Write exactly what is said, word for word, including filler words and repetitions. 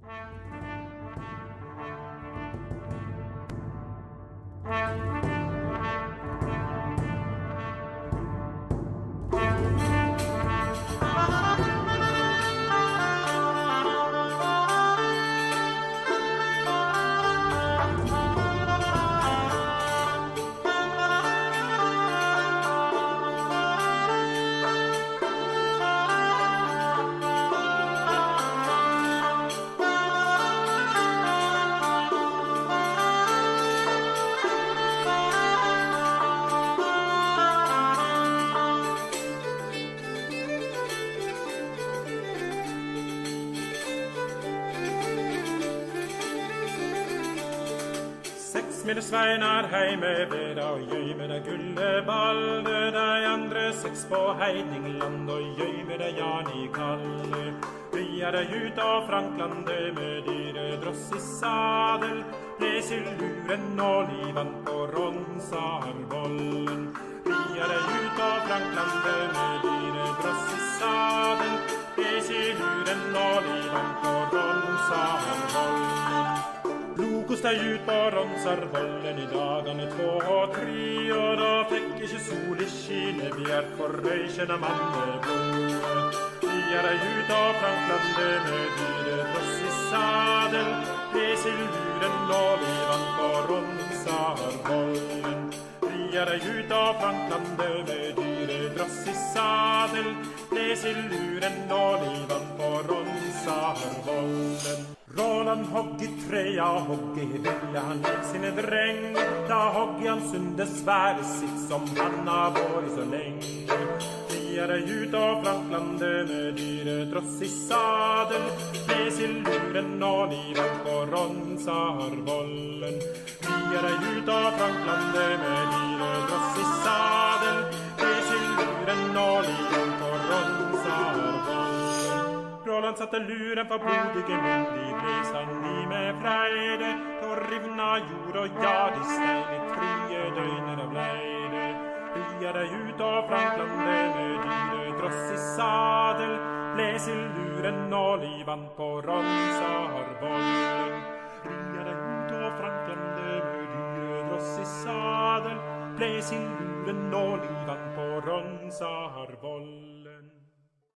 Mine sveinar heime ved og gjøy med det gulleballe, de andre seks på Heidingland og gjøy med det Jan i Kalle. Vi er det ut av Franklandet med dyre dross i sadel, bles i luren og livan på Ronsarvollen. Vi er det ut av Franklandet med dyre dross i sadel, bles i luren og livan på Ronsarvollen. Blodkost deg ut på Ronsarvollen i dagene två og tre, og da fikk ikke sol i skine, vi er for røykjene manneblod. Vi er deg ut av Franklandet med dyre dross i sadel, bles i luren og livan på Ronsarvollen. Vi er deg ut av Franklandet med dyre dross i sadel, bles i luren og livan på Ronsarvollen. Roland hogg i trea, hogg i ville han ned sine dreng, da hogg i han sunde svære sitt som han har vært så lenge. Vi er deg ut av Franklandet med dyre dross i sadel, bles i luren og livan på Ronsarvollen. Vi er deg ut av Franklandet med dyre dross i sadel, bles i luren og livan på Ronsarvollen. Roland satte luren for blodige munn, de bles han i med freide, og rivna jord og ja, de stein i trie døgner av leide. Vi er deg ut av Franklandet med dyre dross i sadel, bles i luren og livan på Ronsarvollen. Vi er deg ut av Franklandet med dyre dross i sadel, bles i luren og livan på Ronsarvollen.